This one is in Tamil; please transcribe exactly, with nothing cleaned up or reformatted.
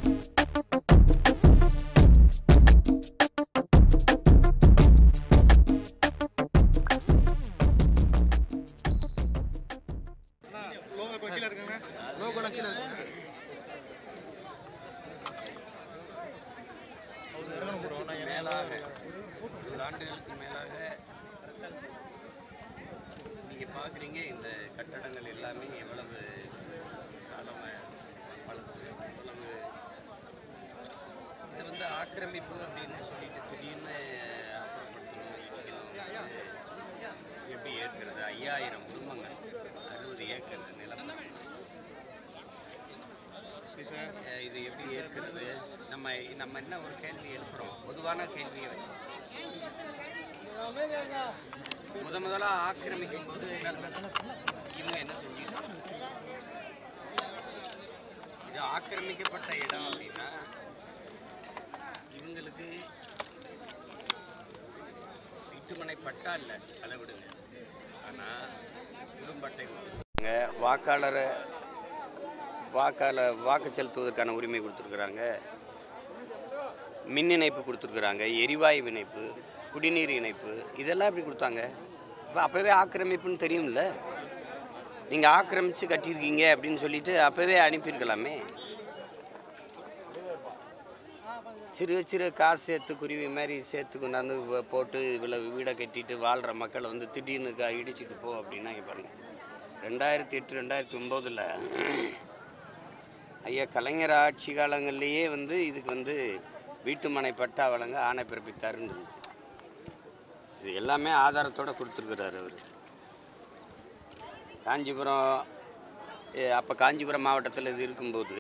மேலாக இருபது ஆண்டுகளுக்கு மேலாக நீங்கள் பார்க்குறீங்க. இந்த கட்டடங்கள் எல்லாமே எவ்வளவு காலமாக பழசு, எவ்வளவு இது வந்து ஆக்கிரமிப்பு அப்படின்னு சொல்லிட்டு திடீர்னு அப்புறப்படுத்தணும் இடிக்கணும். எப்படி ஏற்கிறது? ஐயாயிரம் குடும்பங்கள், அறுபது ஏக்கர் நிலம், இது எப்படி ஏற்கிறது? நம்ம நம்ம என்ன ஒரு கேள்வி எழுப்புறோம், பொதுவான கேள்வியை வச்சோம். முத முதலாக ஆக்கிரமிக்கும் போது இவங்க என்ன செஞ்சுட்டாங்க? இது ஆக்கிரமிக்கப்பட்ட இடம் அப்படின்னா இவங்களுக்கு வீட்டுமனை பட்டா இல்லை, அளவிடுங்க. ஆனால் குடும்பட்டை வாக்காளரை வாக்காளர் வாக்கு செலுத்துவதற்கான உரிமை கொடுத்துருக்குறாங்க, மின் இணைப்பு கொடுத்துருக்குறாங்க, எரிவாயு இணைப்பு, குடிநீர் இணைப்பு, இதெல்லாம் எப்படி கொடுத்தாங்க? இப்போ அப்போவே ஆக்கிரமிப்புன்னு தெரியும்ல. நீங்கள் ஆக்கிரமித்து கட்டியிருக்கீங்க அப்படின்னு சொல்லிட்டு அப்போவே அனுப்பியிருக்கலாமே. சிறு சிறு காசு சேர்த்து குருவி மாதிரி சேர்த்து கொண்டாந்து போட்டு இவ்வளோ வீடை கட்டிட்டு வாழ்கிற மக்களை வந்து திடீர்னு இடிச்சிட்டு போ அப்படின்னா இங்கே பாருங்கள். ரெண்டாயிரத்தி எட்டு ரெண்டாயிரத்தி ஒம்போதில் ஐயா கலைஞர் ஆட்சி காலங்கள்லேயே வந்து இதுக்கு வந்து வீட்டுமனை பட்டா வழங்க ஆணை பிறப்பித்தாருன்னு இருந்துச்சு. இது எல்லாமே ஆதாரத்தோடு கொடுத்துருக்குறாரு அவர். காஞ்சிபுரம் அப்போ காஞ்சிபுரம் மாவட்டத்தில் இது இருக்கும்போது